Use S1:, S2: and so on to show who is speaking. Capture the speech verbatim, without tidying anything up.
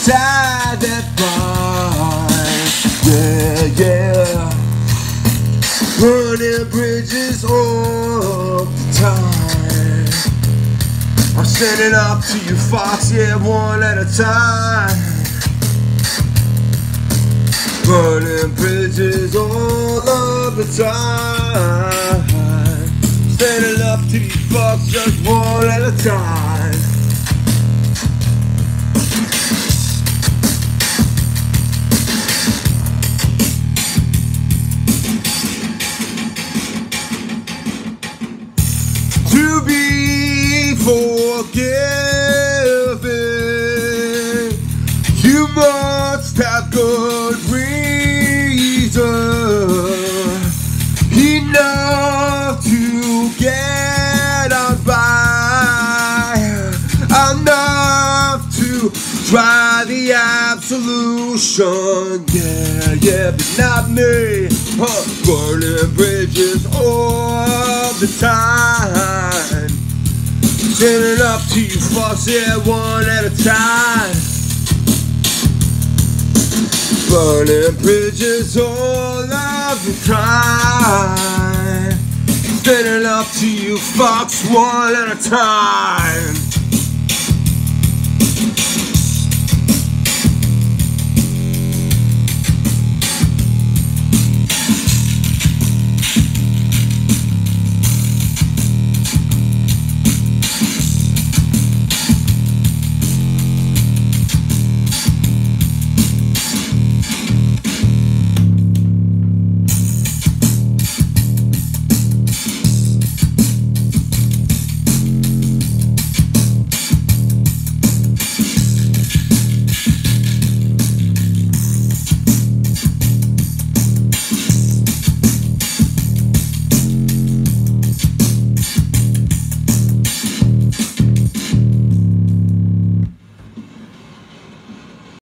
S1: tide that binds. Yeah, yeah. Burning bridges all the time. I'm sending up to you, Fox, yeah, one at a time. Burning bridges all of the time. Standing up to you, Fox, just one at a time. To be forgiven, you must have good reason, enough to get on by, enough to try the absolution. Yeah, yeah, but not me. Huh. Burning bridges all the time. Sending up to you, Fox, yeah, one at a time. Burning bridges all of the time. Sending up to you, Fox, one at a time.